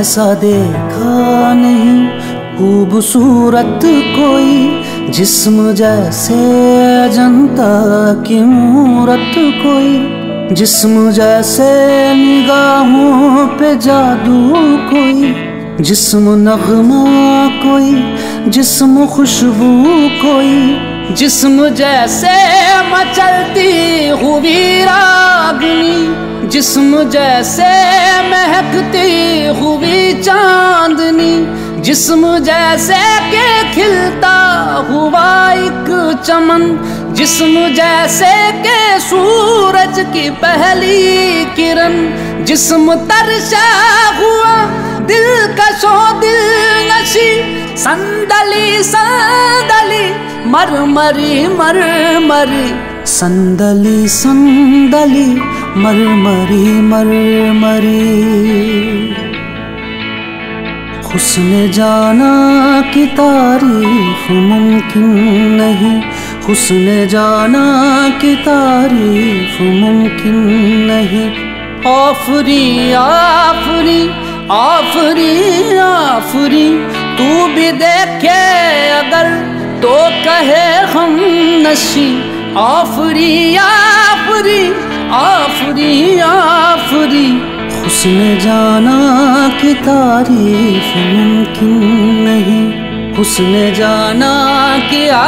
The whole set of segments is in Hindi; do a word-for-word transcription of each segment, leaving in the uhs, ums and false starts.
ऐसा देखा नहीं खूबसूरत कोई, जिस्म जैसे अजंता की मूरत कोई, जिस्म जैसे निगाहों पे जादू कोई, जिस्म नगमा कोई, जिस्म खुशबू कोई, जिस्म जैसे मचलती हुई रागनी, जिस्म जैसे महकती हुई चांदनी, जिस्म जैसे के खिलता हुआ एक चमन, जिस्म जैसे के सूरज की पहली किरण, जिस्म तरशा हुआ दिलकशो दिलनशी, संदली संदली मरमरी मरमरी, संदली संदली मरमरी मरमरी। हुस्न जाना की तारीफ मुमकिन नहीं, हुस्न जाना की तारीफ मुमकिन नहीं। आफरी आफरी आफरी आफरी, तू भी देखे अगर तो कहे हम नशी। आफरी आफरी आफरी आफरी, हुस्न जाना की तारीफ मुमकिन नहीं, हुस्न जाना की आ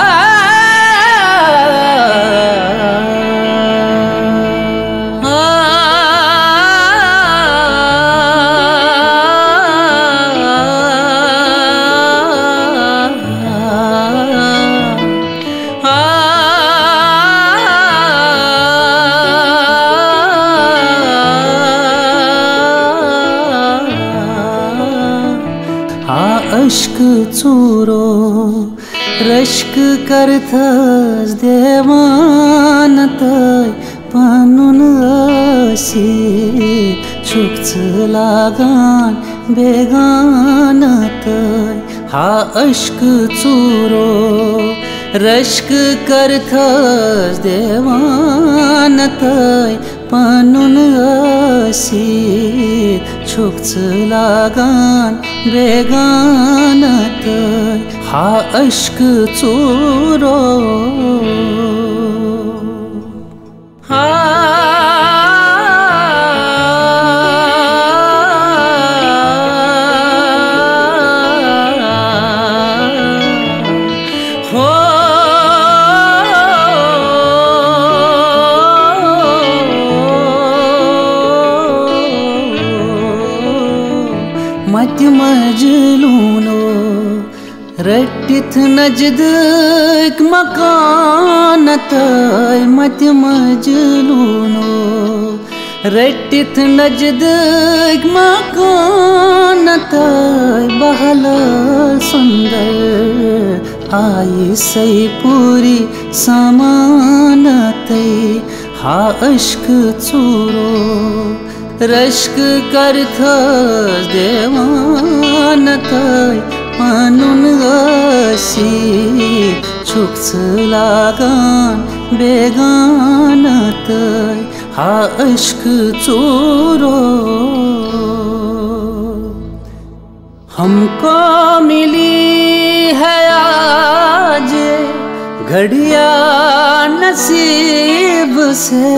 अश्क चूरो रश्क करथस देवानतय पनुन अशी चुकच लागान बेगानतय। हा अश्क चूरो रश्क करथस देवानतय पनुन अशी चुकच लागान बेगानतय। हा अश्क चूरो हा हो मत मजलूनो रट्टिथ नजदीक मकानतय। मत मजलूनो रट्टिथ नजदीक मकानतय। बहल सुंदर आई सही पूरी समानतय। हा अश्क चूरो रश्क करथस देवानतय पनुन अशी चुकच लागान बेगानतय। हा अश्क चूरो हमको मिली है आज घड़िया नसीब से,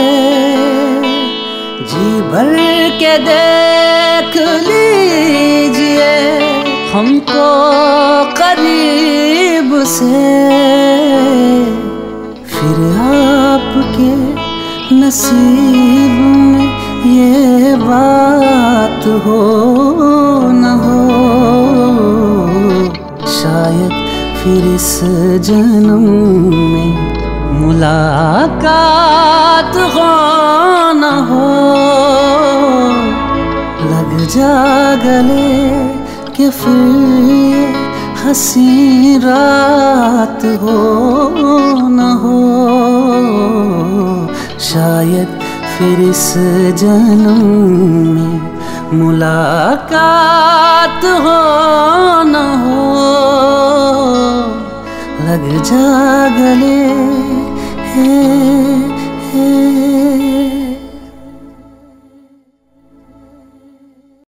जी भर के देख लीजिए हमको करीब से। फिर आपके नसीब में ये बात हो न हो, शायद फिर इस जन्म में मुलाकात हो न हो। लग जा गले कि फिर हंसी रात हो न हो, शायद फिर इस जन्म में मुलाकात हो न हो। लग जा गले